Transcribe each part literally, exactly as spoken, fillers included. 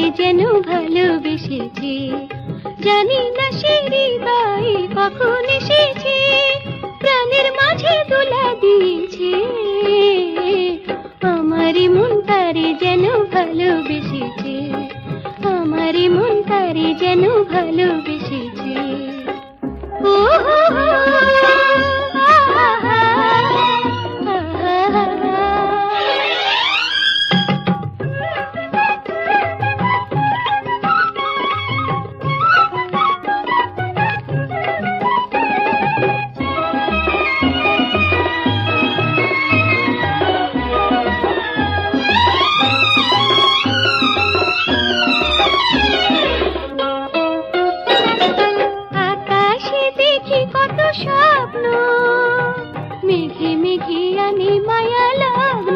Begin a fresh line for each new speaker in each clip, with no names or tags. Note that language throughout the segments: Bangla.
যেন ভালোবেসেছে, জানি না সে হৃদয়ে কখন এসেছে, প্রাণের মাঝে দোলা দিয়েছে। আমারই মন তারে যেন ভালোবেসেছে, আমারই মন তারে যেন ভালোবেসেছে। ও হো হো, স্বপ্ন মেঘে মেঘে আনে মায়া লগ্ন,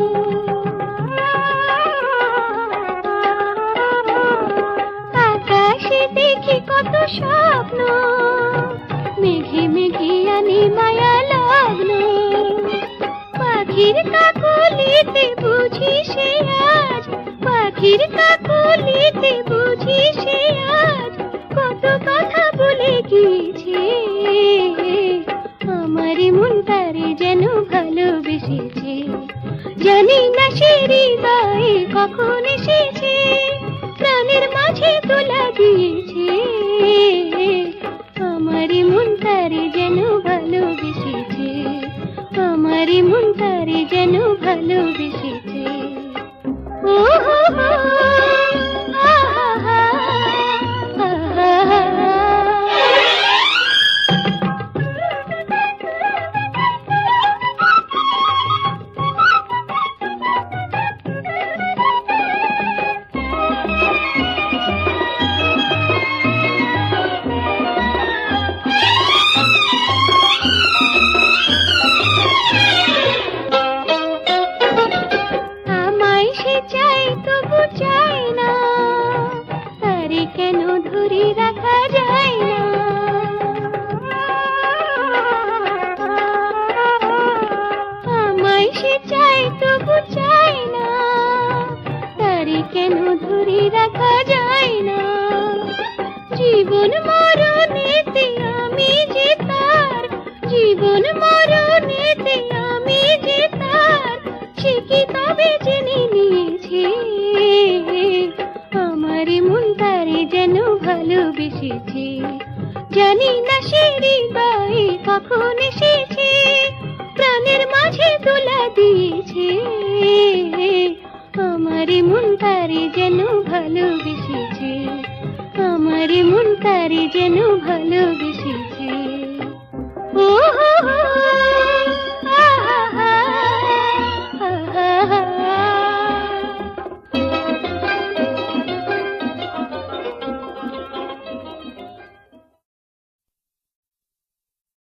আকাশে দেখি কত স্বপ্ন মেঘে মেঘে আনে মায়া লগ্ন। পাখির কাকলিতে বুঝি সে আজ, পাখির কাকলিতে বুঝি সে আজ কত কথা বলে গিয়েছে। আমারই মন তারে যেন ভালোবেসেছে, জানি না সে হৃদয়ে কখন এসেছে, প্রাণের মাঝে তোলা দিয়েছে। আমারই মন তারে যেন ভালোবেসেছে, আমারই মন তারে যেন ভালোবেসেছে। ও হো হো, আহা আহা। কেন ধরে রাখা যায় না, আমায় সে চাই তবু চাই না, তারে কেন ধরে রাখা যায় না। জীবন মরণেতে আমি যে তার, জীবন মরণেতে আমি যে তার, সে কি তবে জেনে নিয়েছে। আমারই মন তারে যেন ভালোবেসেছে, জানি না সে হৃদয়ে কখন এসেছে, প্রাণের মাঝে দোলা দিয়েছে। আমারই মন তারে যেন ভালোবেসেছে, আমারই মন তারে যেন ভালোবেসেছে।